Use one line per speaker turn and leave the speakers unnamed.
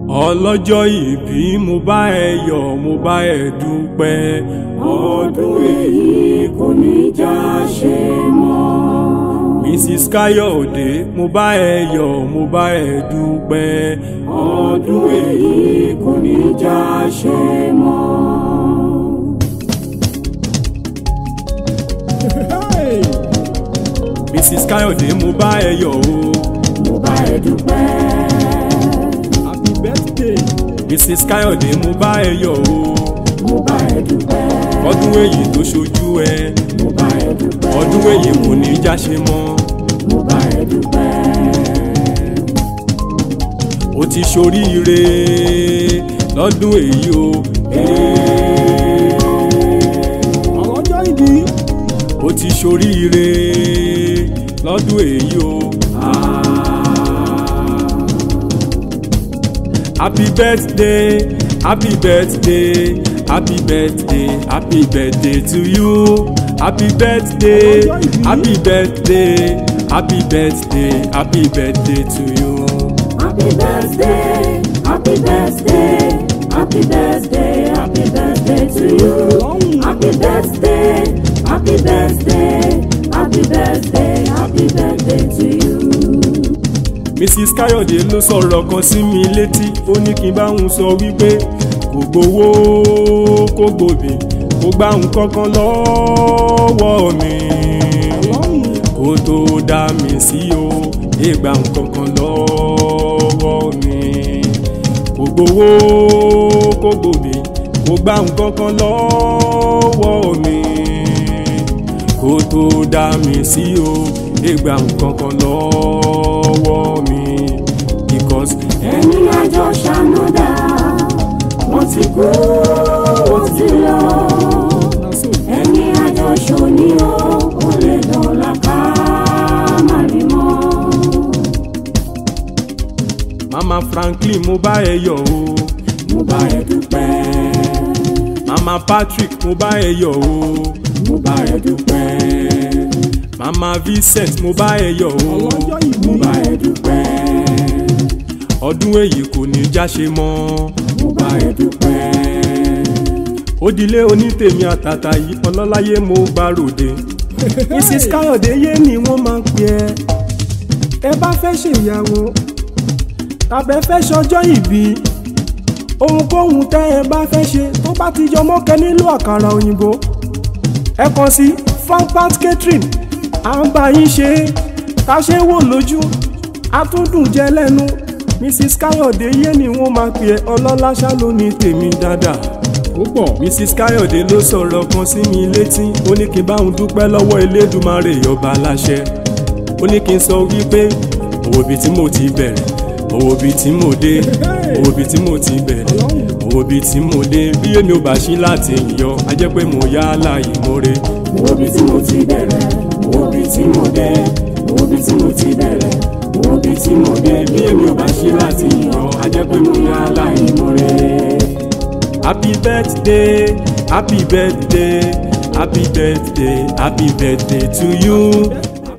ọlọ́jọ́ ìbí mo bá ẹ yọ̀ mo bá ẹ dúpẹ́.
ọdún èyí kò ní já ṣe mọ́.
Mrs. Kayode mo bá ẹ yọ̀ mo bá ẹ dúpẹ́.
ọdún èyí kò ní já ṣe mọ́.
Mrs. Kayode mo bá ẹ yọ̀ o.
mo bá ẹ dúpẹ́.
Happy birthday. Mrs. Kayode mo bá ẹ yọ̀ o.
mo bá ẹ dúpẹ́.
ọdún èyí tó ṣojú ẹ.
mo bá ẹ dúpẹ́.
ọdún èyí kò ní já ṣe mọ́.
mo bá ẹ dúpẹ́.
ó ti ṣoríire lọ́dún èyí o. ọlọ́jọ́ ìbí. ó ti ṣoríire lọ́dún èyí o. Happy birthday, happy birthday, happy birthday, happy birthday to you. Happy birthday, happy birthday, happy birthday, happy birthday to you.
Happy birthday, happy birthday, happy birthday, happy birthday to you. Happy birthday, happy birthday, happy birthday, happy birthday to you.
Mrs. Kayode ló sọ̀rọ̀ kan sí mi létí, ó ní kí n bá òun sọ wípé kò gbowó kò gbòbí kò gbà nǹkan kan lọ́wọ́ mi kó tó dá mi sí o ìgbà nǹkan kan lọ́wọ́ mi kò gbowó kò gbòbí kò gbà nǹkan kan lọ́wọ́ mi kó tó dá mi sí o ìgbà nǹkan kan lọ́wọ́ mi because
ẹni àjọ ṣànúdà wọ́n ti kú wọ́n ti lọ ẹni àjọ ṣòní ó lè dọ̀la ká má rí mọ́.
Mama Franklin mo bá ẹ yọ̀ o.
mo bá ẹ dúpẹ́.
Mama Patrick mo bá ẹ yọ̀ o.
mo bá ẹ dúpẹ́.
Mama Vincent mo bá ẹ yọ̀ o.
mo bá ẹ dúpẹ́.
ọdún èyí kò ní já ṣe mọ́.
mo bá ẹ dúpẹ́.
Òdìlé onítèmi àtàtà yìí ọlọ́láyé mo bá ròde. Mrs. Kayode yé ni wọ́n máa ń pè ẹ́. ẹ bá fẹ́ ṣèyàwó tàbí ẹ fẹ́ ṣọjọ́ ìbí ohunkóhun tẹ́ ẹ bá fẹ́ ṣe tó bá ti jọ mọ́kẹ́ nílò àkàrà òyìnbó ẹ kàn sí Fampat Catering à ń bá yín ṣe ká ṣe wò lójú àtúndùn jẹ lẹ́nu. Mrs. Kayode yé ni wọ́n máa pè ẹ́ ọlọ́lá ṣá ló ní tèmi dáadáa púpọ̀. Mrs. Kayode ló sọ̀rọ̀ kan sí mi létí, ó ní kí n bá òun dúpẹ́ lọ́wọ́ Elédùmarè ọba aláṣẹ. ó ní kí n sọ wípé owó bíi tí mo ti bẹ̀rẹ̀ owó bíi tí mo dé owó bíi tí mo ti bẹ̀rẹ̀ owó bíi tí mo dé bí èmi ò bá ṣí láti yọ á jẹ́ pé mo yá láàyè mọ́re.
owó bíi tí mo ti bẹ̀rẹ̀ owó bíi tí mo dé owó bíi tí mo ti bẹ̀rẹ̀ owó bíi tí mo dé bí èmi ò bá ṣí láti yọ á jẹ́ pé mo yá láàyè mọ́re.
Happy birthday, happy birthday, happy birthday, happy birthday to you.